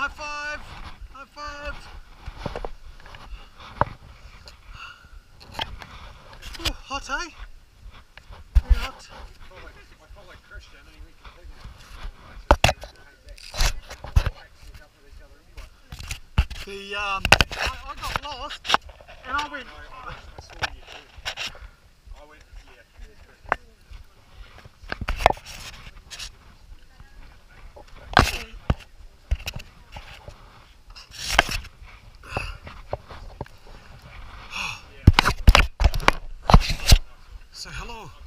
high five! High five! Oh, hot, eh? Very hot. I felt like Christian and he went completely. I got lost and I went. I saw you too. I went, yeah. So hello.